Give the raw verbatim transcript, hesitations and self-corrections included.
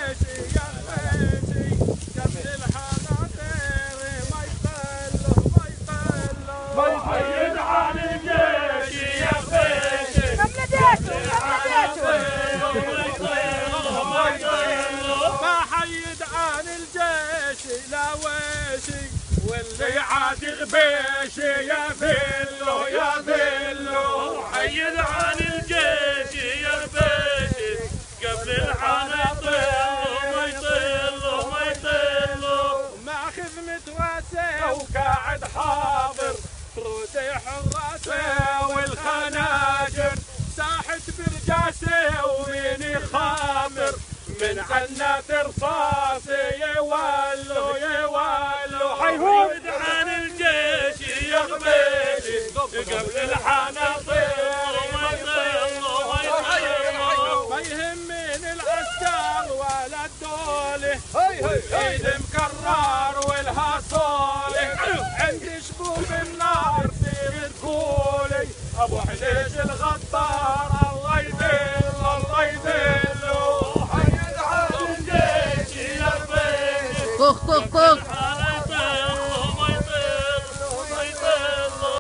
الجيش يا غيشي قبل الحناطير ما يطله ما يطله حيد عن الجيش يا غيشي قبل ديته قبل ديته ما يطله فحيد عن الجيش لا ويشي واللي عاد غبيشي يا فيلو يا فيلو حيد عن الجيش يا غبيشي قبل الحناطير ما يطله ما يطله ماخذ متواسي وقاعد حاضر رودي حراسه والخناجر ساحت برجاسي ومين خامر من عنات رصاصي يولو يولو حيد عن الجيش يا غبيشي قبل الحناطير ما يطله ما يطله ما يهمني العسكر ولا الدولة ايد مكرر والهاصولة عندي شبوب النار سير تقولي ابو حليش الغدار الله يذل الله يذله حيد عن الجيش يا غبيشي طخ طخ طخ